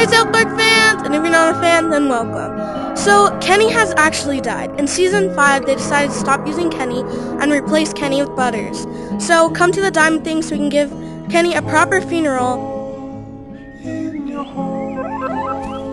Hey South Park fans! And if you're not a fan, then welcome. So, Kenny has actually died. In Season 5, they decided to stop using Kenny and replace Kenny with Butters. So, come to the Diamond thing so we can give Kenny a proper funeral.